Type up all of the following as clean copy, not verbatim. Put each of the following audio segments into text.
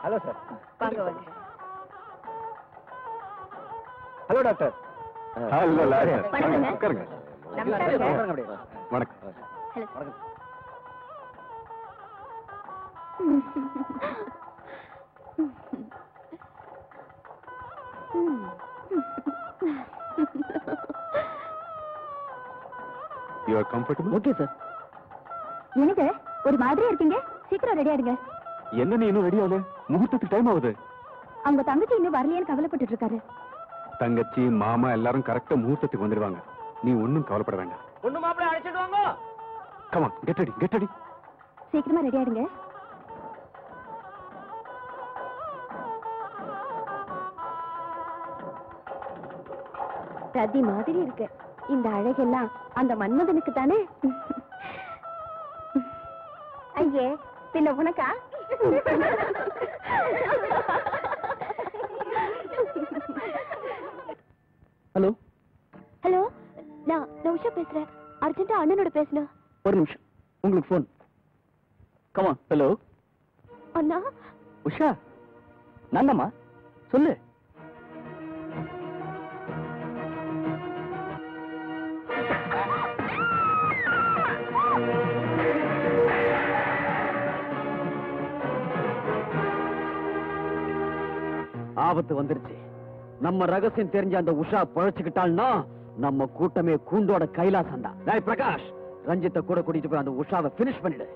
Hello sir. வாங்க வாங்க. Hello doctor. Hello வணக்கங்க. உட்காருங்க. நமஸ்காரங்க. வணக்கம். ஹலோ. வணக்கம். You are comfortable? Okay sir. எனக்கு ஒரு மாதிரியா இருக்கீங்க, சீக்கிரம் ரெடி ஆடுங்க. என்ன நீ இன்னும் ரெடி ஆகல? முகூர்த்தத்துக்கு டைம் ஆகுது. அவங்க தங்கச்சி இன்னும் வரலையேன்னு கவலைப்பட்டு இருக்காரு. தங்கச்சி மாமா எல்லாரும் கரெக்டா முகூர்த்தத்துக்கு வந்துடுவாங்க. நீ ஒன்னும் கவலைப்பட வேண்டாம். பொண்ணு மாப்பிள்ளை அழைச்சிட்டு வாங்க. Come on, get ready, get ready. சீக்கிரமா ரெடி ஆடுங்க. ரதி மாதிரி இருக்கு. இந்த அழகெல்லாம் அந்த மன்மதனுக்கு தானே. ஐயே, பின்ன உனக்கா? ஹலோ. ஹலோ, நான் உஷா பேசுறேன். அர்ஜென்ட்டா அண்ணனோட பேசணும். ஒரு நிமிஷம், உங்களுக்கு போன். கமா. ஹலோ அண்ணா. உஷா, நான்தாம்மா, சொல்லு. ஆபத்து வந்துருச்சு. நம்ம ரகசியம் தெரிஞ்ச அந்த உஷா பழச்சுக்கிட்டாள்னா நம்ம கூட்டமே கூண்டோட கைலாசம் தான். டேய் பிரகாஷ், ரஞ்சித்தை கூட கூட்டிட்டு போய் அந்த உஷாவை பினிஷ் பண்ணிடு.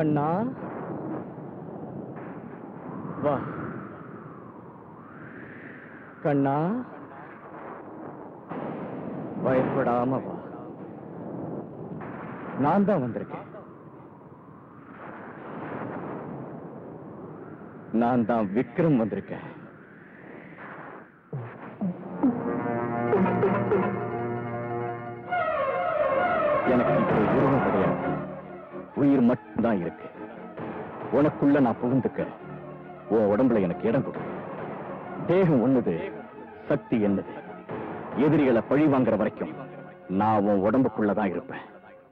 கண்ணா வா. கண்ணா பயப்படாம வா. நான் தான் வந்திருக்கேன். நான் தான் விக்ரம் வந்திருக்கேன். எனக்கு இப்போ உருவம் கிடையாது, உயிர் மட்டும்தான் இருக்கு. உனக்குள்ள நான் புகுந்துக்க உன் உடம்புல எனக்கு இடம் கொடு. தேகம் ஒண்ணுது, சக்தி என்னது. எதிரிகளை பழி வாங்குற வரைக்கும் நான் உன் உடம்புக்குள்ளதான் இருப்பேன்.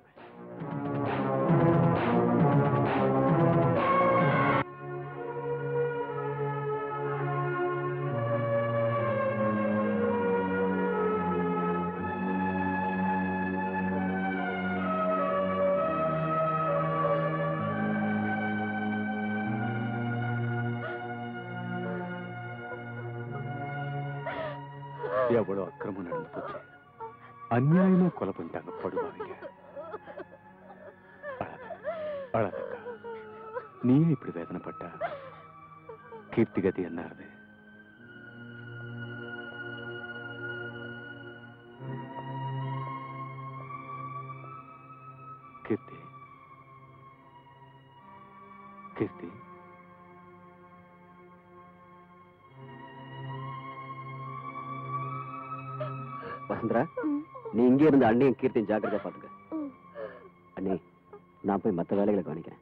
எவ்வளவு அக்கிரமம் நடந்து போச்சு. அநியாயமா கொலை பண்ணிட்டாங்க படுவாங்க. அழகக்கா, நீயே இப்படி வேதனைப்பட்டா கீர்த்திகதி என்ன ஆகுது? கீர்த்தி, கீர்த்தி, வசுந்தரா, நீ இங்கே இருந்து அண்ணியும் கீர்த்தியும் ஜாக்கிரதையா பாத்துக்க. அண்ணி, நான் போய் மத்த வேலைகளை கவனிக்கிறேன்.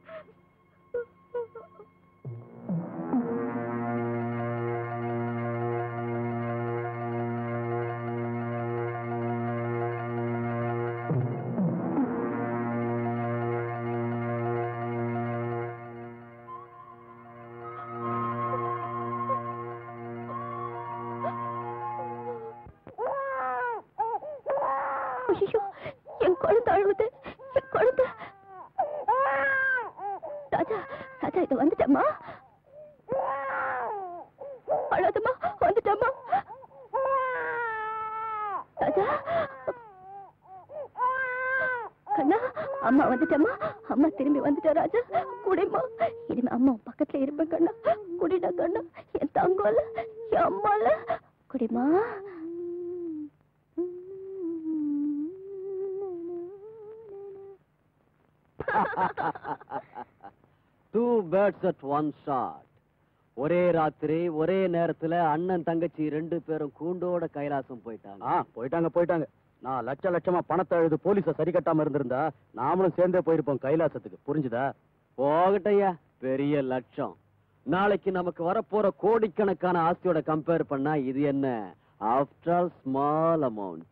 என் குழந்தை அழுவுது, என் குழந்தை. ராஜா, ராஜா, இது வந்துட்டம்மா. அழாதம்மா, வந்துட்டம்மா. ராஜா, கண்ணா, அம்மா வந்துட்டம்மா. அம்மா திரும்பி வந்துட்டா ராஜா. குடிமா, இனிமே அம்மா பக்கத்துல இருப்பேன் கண்ணா. குடிடா கண்ணா, என் தங்கோல, என் அம்மால. குடிமா. Two birds at one shot. ஒரே ராத்திரி ஒரே நேரத்துல அண்ணன் தங்கச்சி ரெண்டு பேரும் கூண்டோட கைலாசம் போயிட்டாங்க. போயிட்டாங்க. நான் லட்சமா பணத்தை எழுது போலீஸ சரி கட்டாம இருந்திருந்தா நாமளும் சேர்ந்தே போயிருப்போம் கைலாசத்துக்கு. புரிஞ்சுதா? போகட்டையா, பெரிய லட்சம். நாளைக்கு நமக்கு வரப்போற கோடிக்கணக்கான ஆஸ்தியோட கம்பேர் பண்ணா இது என்ன? After all small amount.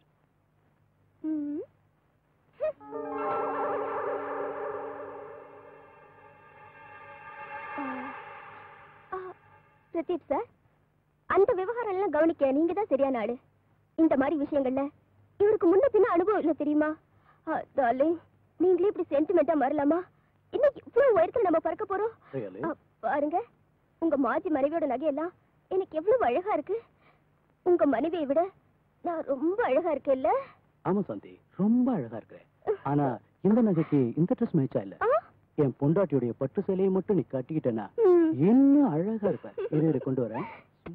Pradeep sir, அந்த விவகாரம் எல்லாம் கவனிக்க நீங்க தான் சரியான ஆளு. இந்த மாதிரி விஷயங்கள்ல இவருக்கு முன்ன பின்ன அனுபவம் இல்ல தெரியுமா? நீங்களே இப்படி சென்டிமெண்டா மாறலாமா? இன்னைக்கு இவ்வளவு உயரத்துல நம்ம பறக்க போறோம். பாருங்க, உங்க மாஜி மனைவியோட நகையெல்லாம் எனக்கு எவ்வளவு அழகா இருக்கு. உங்க மனைவியை விட நான் ரொம்ப அழகா இருக்கேன் இல்ல? ஆமா சாந்தி, ரொம்ப அழகா இருக்கு. ஆனா இந்த நகைக்கு இந்த ட்ரெஸ் மேட்சா இல்ல. என் பொண்டாட்டியுடைய பட்டு சேலையை மட்டும் நீ கட்டிக்கிட்டேன்னா இன்னும் அழகா இருப்ப. இரு கொண்டு வரேன்.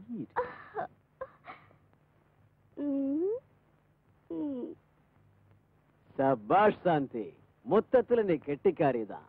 சபாஷ் சாந்தி, மொத்தத்துல நீ கெட்டிக்காரிதான்.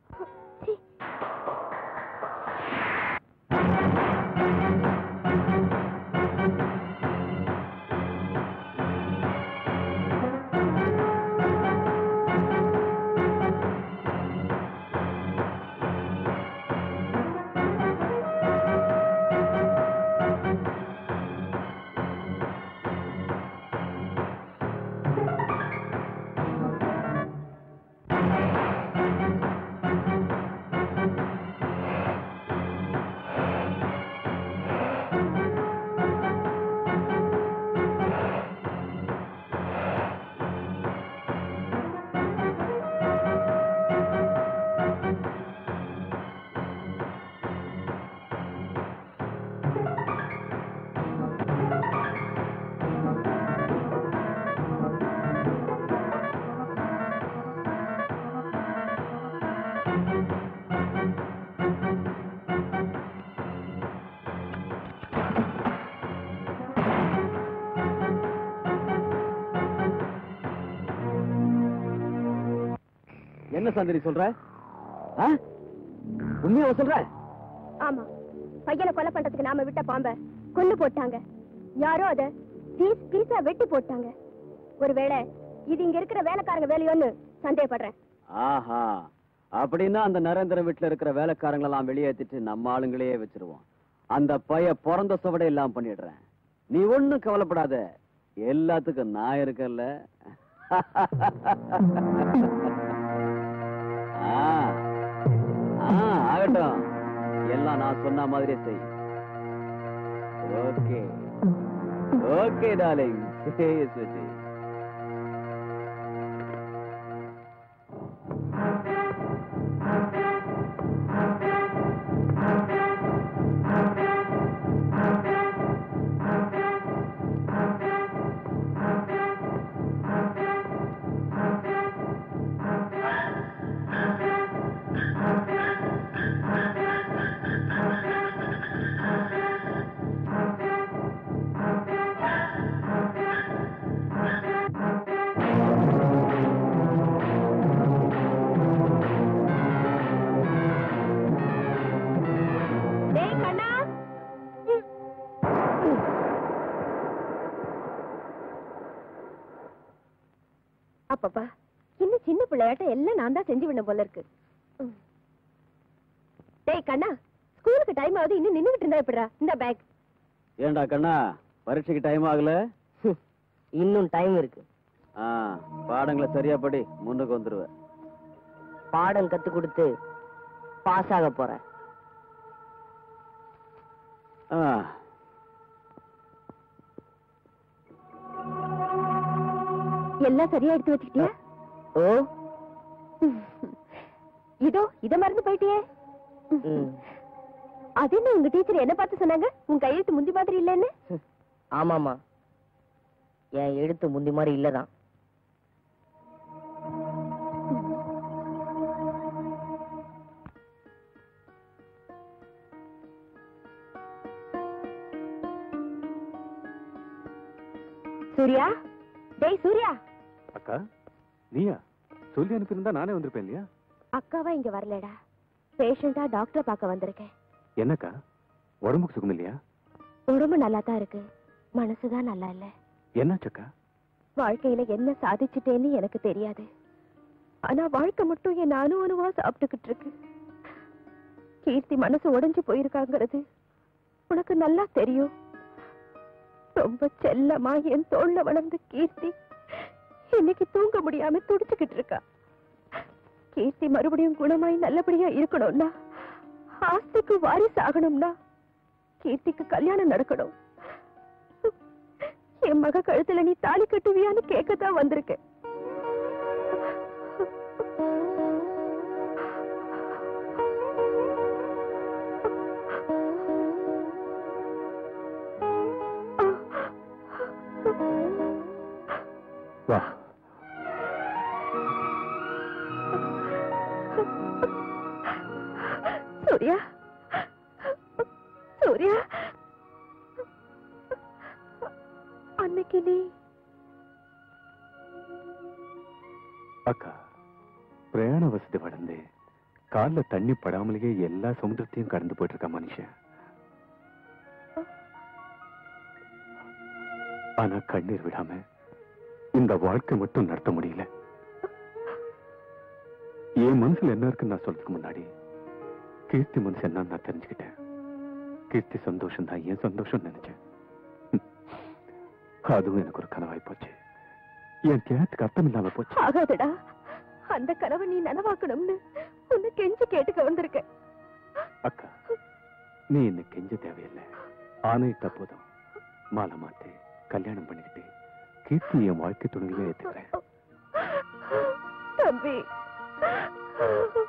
என்ன சந்தரி சொல்ற? உண்மையா சொல்ற? ஆமா, பையனை கொலை பண்றதுக்கு நாம விட்ட பாம்ப கொண்டு போட்டாங்க. யாரோ அத பீஸ் பீஸா வெட்டி போட்டாங்க. ஒருவேளை இது இங்க இருக்கிற வேலைக்காரங்க வேலையோன்னு சந்தேகப்படுறேன். ஆஹா, அப்படின்னா அந்த நரேந்திரன் வீட்டுல இருக்கிற வேலைக்காரங்களெல்லாம் வெளியேற்றிட்டு நம்ம ஆளுங்களையே வச்சிருவோம். அந்த பைய பிறந்த சுவடை எல்லாம் பண்ணிடுறேன். நீ ஒண்ணும் கவலைப்படாத, எல்லாத்துக்கும் நான் இருக்கேன்ல. ஆகட்டும், எல்லாம் நான் சொன்ன மாதிரியே செய். Okay okay darling. அப்பப்பா, இன்னும் சின்ன பிள்ளையாட்ட எல்லாம் நான் தான் செஞ்சு விட போல இருக்கு. டேய் கண்ணா, ஸ்கூலுக்கு டைம் ஆகுது, இன்னும் நின்னுகிட்டு இருந்தா எப்படிடா? இந்த பேக். ஏண்டா கண்ணா, பரீட்சைக்கு டைம் ஆகல? இன்னும் டைம் இருக்கு. பாடங்களை சரியா படி, முன்னுக்கு வந்துருவ. பாடம் கத்து கொடுத்து பாஸ் ஆக போறேன். எல்லாம் சரியா எடுத்து வச்சுக்கிட்டியா? ஓ, இதோ இத மறந்து போயிட்டியே. அது என்ன, உங்க டீச்சர் என்ன பார்த்து சொன்னாங்க உன் கையெழுத்து முந்தி மாதிரி இல்லன்னு? ஆமாமா, என் எழுத்து முந்தி மாதிரி இல்லதான். சூர்யா, டேய் சூர்யா. அக்கா, நீயா? சொல்லி அனுப்பியிருந்தா நானே வந்திருப்பேன் இல்லையா? அக்காவா இங்க வரலடா, பேஷண்டா டாக்டரை பார்க்க வந்திருக்கேன். என்னக்கா, உடம்புக்கு சுகம் இல்லையா? உடம்பு நல்லா தான் இருக்கு, மனசுதான் நல்லா இல்ல. என்னாச்சக்கா? வாழ்க்கையில என்ன சாதிச்சுட்டேன்னு எனக்கு தெரியாது, ஆனா வாழ்க்கை மட்டும் என் அணுவா சாப்பிட்டுக்கிட்டு இருக்கு. கீர்த்தி மனசு உடைஞ்சு போயிருக்காங்கிறது உனக்கு நல்லா தெரியும். ரொம்ப செல்லமா என் தோள்ல வளர்ந்த கீர்த்தி இன்னைக்கு தூங்க முடியாம துடிச்சுக்கிட்டு இருக்கா. கீர்த்தி மறுபடியும் குணமாய் நல்லபடியா இருக்கணும்னா, ஆஸ்திக்கு வாரிசு ஆகணும்னா கீர்த்திக்கு கல்யாணம் நடக்கணும். என் மக கழுத்துல நீ தாலி கட்டுவியான்னு கேட்கத்தான் வந்திருக்கேன். சூர்யா, சூர்யா, அன்னைக்கு நீ அக்கா, பிரயாண வசதி வளர்ந்து கால்ல தண்ணி படாமலேயே எல்லா சமுதிரத்தையும் கடந்து போயிட்டு இருக்கா மனுஷன். ஆனா கண்ணீர் விடாம இந்த வாழ்க்கை மட்டும் நடத்த முடியல. என் மனசுல என்ன இருக்குன்னு நான் சொல்றதுக்கு முன்னாடி கீர்த்தி மனசு என்னன்னு நான் தெரிஞ்சுக்கிட்டேன். கீர்த்தி சந்தோஷம் தான் என் சந்தோஷம் நினைச்சேன். அதுவும் எனக்கு ஒரு கனவாய் போச்சு. என் தேத்துக்கு அர்த்தம் இல்லாம போச்சு. ஆகாதடா, அந்த கனவை நீ நனவாக்கணும்னு உன்னை கெஞ்சி கேட்டுக்க வந்திருக்க. அக்கா, நீ என்ன கெஞ்ச தேவையில்லை. ஆணையிட்ட போதும் மாலை மாத்து கல்யாணம் பண்ணிக்கிட்டு கீர்த்தி என் வாழ்க்கை துணையிலே ஏத்துக்கிறேன். தம்பி,